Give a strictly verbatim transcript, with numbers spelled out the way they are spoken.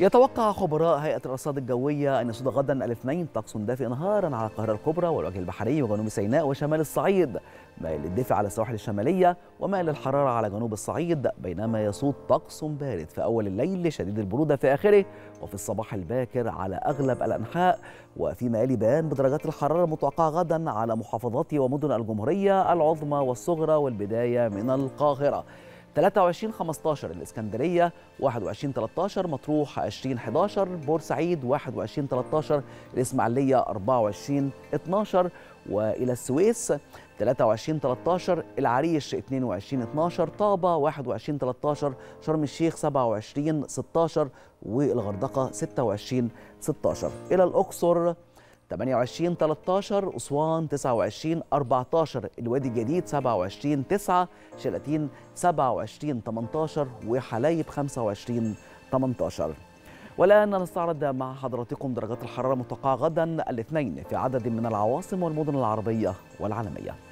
يتوقع خبراء هيئة الأرصاد الجوية أن يسود غدا الاثنين طقس دافئ نهارا على القاهرة الكبرى والوجه البحري وجنوب سيناء وشمال الصعيد، مائل للدفء على السواحل الشمالية ومائل للحرارة على جنوب الصعيد، بينما يسود طقس بارد في أول الليل شديد البرودة في آخره، وفي الصباح الباكر على أغلب الأنحاء، وفيما يلي بيان بدرجات الحرارة المتوقعة غدا على محافظات ومدن الجمهورية العظمى والصغرى، والبداية من القاهرة. ثلاثة وعشرين خمسة عشر الإسكندرية، واحد وعشرين ثلاثة عشر مطروح، عشرين أحد عشر بورسعيد، واحد وعشرين ثلاثة عشر الإسماعيلية، أربعة وعشرين اثنا عشر وإلى السويس ثلاثة وعشرين ثلاثة عشر، العريش اثنين وعشرين اثنا عشر، طابة واحد وعشرين ثلاثة عشر، شرم الشيخ سبعة وعشرين ستة عشر والغردقة ستة وعشرين ستة عشر، إلى الأقصر ثمانية وعشرين ثلاثة عشر، أسوان تسعة وعشرين أربعة عشر، الوادي الجديد سبعة وعشرين تسعة، شلاتين سبعة وعشرين ثمانية عشر وحلايب خمسة وعشرين ثمانية عشر. والآن نستعرض مع حضراتكم درجات الحرارة المتوقعة غدا الاثنين في عدد من العواصم والمدن العربية والعالمية.